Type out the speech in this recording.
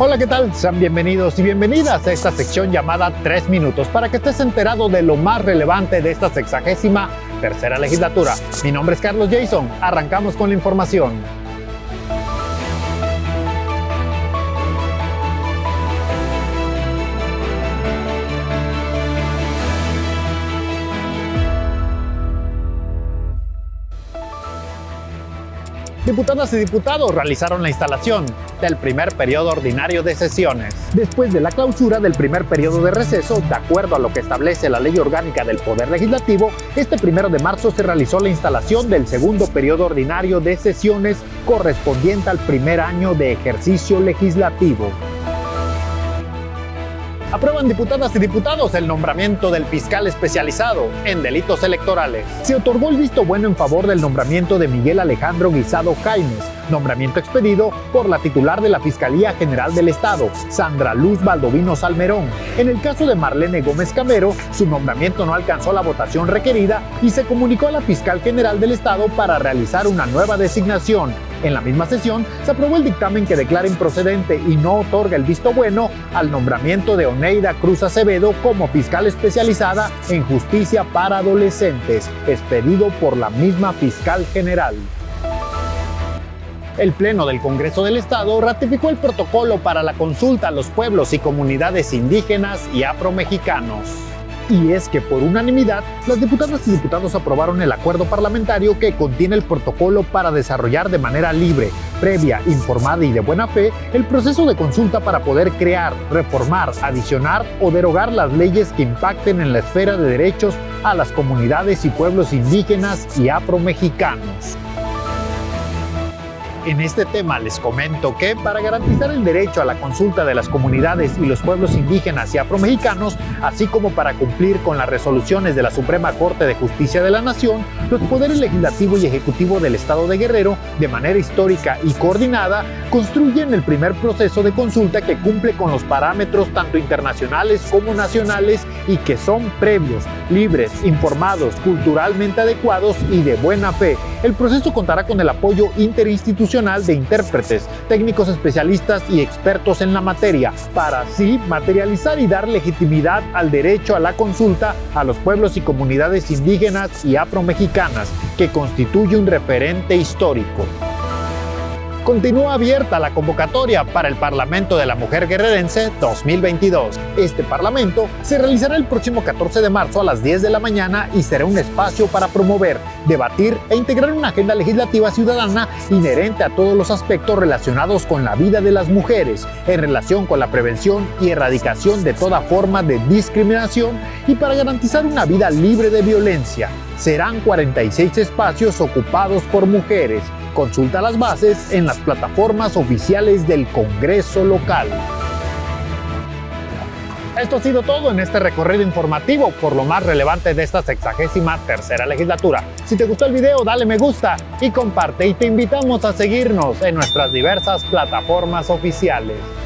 Hola, ¿qué tal? Sean bienvenidos y bienvenidas a esta sección llamada 3 minutos para que estés enterado de lo más relevante de esta 63ª legislatura. Mi nombre es Carlos Jason. Arrancamos con la información. Diputadas y diputados realizaron la instalación del primer periodo ordinario de sesiones. Después de la clausura del primer periodo de receso, de acuerdo a lo que establece la Ley Orgánica del Poder Legislativo, este 1 de marzo se realizó la instalación del segundo periodo ordinario de sesiones correspondiente al primer año de ejercicio legislativo. Aprueban diputadas y diputados el nombramiento del fiscal especializado en delitos electorales. Se otorgó el visto bueno en favor del nombramiento de Miguel Alejandro Guisado Jaimes, nombramiento expedido por la titular de la Fiscalía General del Estado, Sandra Luz Baldovino Salmerón. En el caso de Marlene Gómez Camero, su nombramiento no alcanzó la votación requerida y se comunicó a la Fiscal General del Estado para realizar una nueva designación. En la misma sesión, se aprobó el dictamen que declara improcedente y no otorga el visto bueno al nombramiento de Oneida Cruz Acevedo como fiscal especializada en justicia para adolescentes, expedido por la misma Fiscal General. El Pleno del Congreso del Estado ratificó el protocolo para la consulta a los pueblos y comunidades indígenas y afromexicanos. Y es que por unanimidad, las diputadas y diputados aprobaron el acuerdo parlamentario que contiene el protocolo para desarrollar de manera libre, previa, informada y de buena fe el proceso de consulta para poder crear, reformar, adicionar o derogar las leyes que impacten en la esfera de derechos a las comunidades y pueblos indígenas y afromexicanos. En este tema les comento que para garantizar el derecho a la consulta de las comunidades y los pueblos indígenas y afromexicanos, así como para cumplir con las resoluciones de la Suprema Corte de Justicia de la Nación, los poderes legislativo y ejecutivo del Estado de Guerrero, de manera histórica y coordinada, construyen el primer proceso de consulta que cumple con los parámetros tanto internacionales como nacionales y que son previos, libres, informados, culturalmente adecuados y de buena fe. El proceso contará con el apoyo interinstitucional de intérpretes, técnicos especialistas y expertos en la materia, para así materializar y dar legitimidad al derecho a la consulta a los pueblos y comunidades indígenas y afromexicanas, que constituye un referente histórico. Continúa abierta la convocatoria para el Parlamento de la Mujer Guerrerense 2022. Este Parlamento se realizará el próximo 14 de marzo a las 10 de la mañana y será un espacio para promover, debatir e integrar una agenda legislativa ciudadana inherente a todos los aspectos relacionados con la vida de las mujeres, en relación con la prevención y erradicación de toda forma de discriminación y para garantizar una vida libre de violencia. Serán 46 espacios ocupados por mujeres. Consulta las bases en las plataformas oficiales del Congreso local. Esto ha sido todo en este recorrido informativo por lo más relevante de esta 63ª legislatura. Si te gustó el video, dale me gusta y comparte, y te invitamos a seguirnos en nuestras diversas plataformas oficiales.